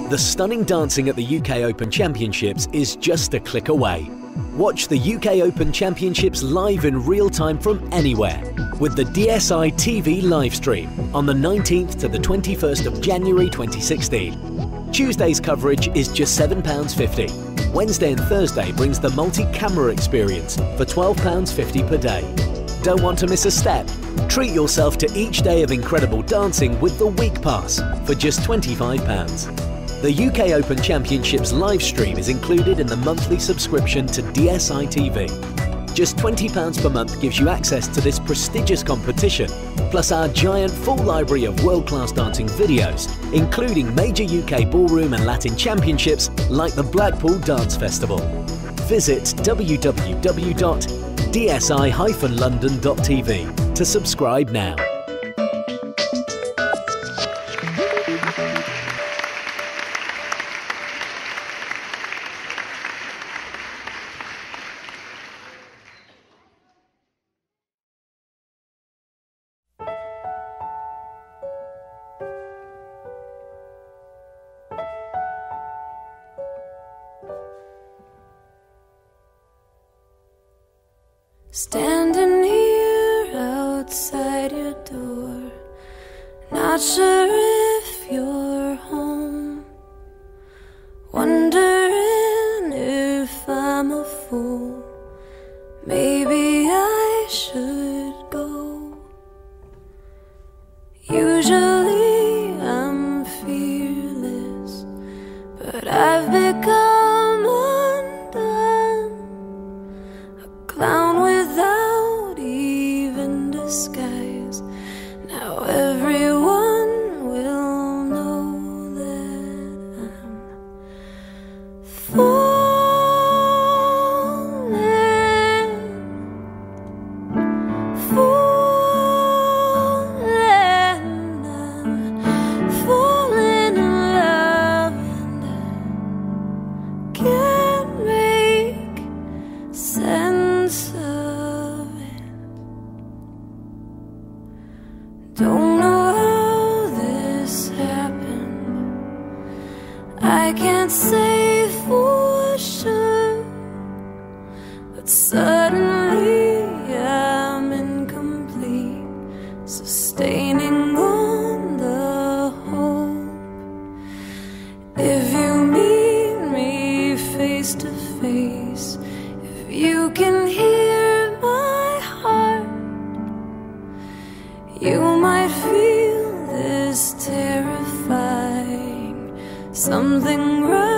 The stunning dancing at the UK Open Championships is just a click away. Watch the UK Open Championships live in real time from anywhere with the DSi TV livestream on the 19th to the 21st of January 2016. Tuesday's coverage is just £7.50. Wednesday and Thursday brings the multi-camera experience for £12.50 per day. Don't want to miss a step? Treat yourself to each day of incredible dancing with the Week Pass for just £25. The UK Open Championships live stream is included in the monthly subscription to DSi TV. Just £20 per month gives you access to this prestigious competition, plus our giant full library of world-class dancing videos, including major UK ballroom and Latin championships like the Blackpool Dance Festival. Visit www.dsi-london.tv to subscribe now. Standing here outside your door, not sure if you're home, wondering if I'm a fool, maybe I should go. Usually I'm fearless, but I've become undone, a clown without even disguise. Now everyone will know that I'm falling, I'm falling in love, and I can't make sense of it. Don't know how this happened, I can't say for sure, but suddenly I'm incomplete, sustaining on the hope. If you meet me face to face, if you can hear my heart, you might feel this terrifying something right.